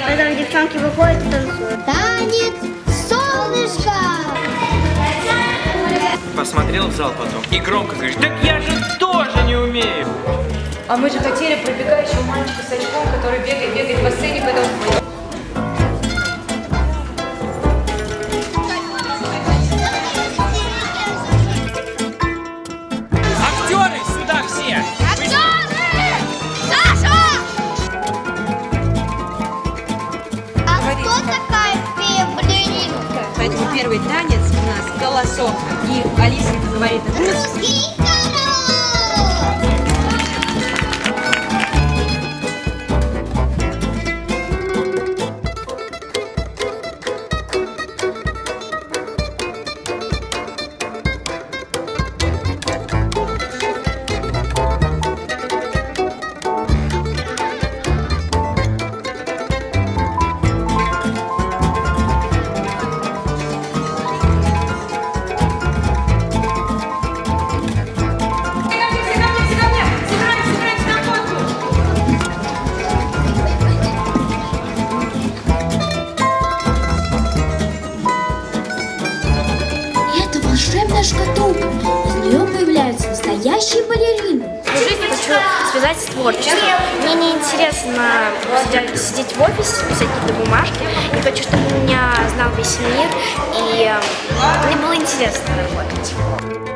Потом девчонки выходят и танцуют. Танец солнышко. Посмотрел в зал потом и громко говоришь: так я же тоже не умею. А мы же хотели пробегающего мальчика с очком, который бегает по сцене, потом... Актеры, сюда все! Актеры! Саша! А кто такая фея-балеринка? Поэтому первый танец у нас голосок. И Алиса говорит: Русский король! Это волшебная шкатулка. Из нее появляются настоящие балерины. В жизни хочу связать с творчеством. Мне не интересно сидеть в офисе, писать какие-то бумажки. Я хочу, чтобы меня знал весь мир, и мне было интересно работать.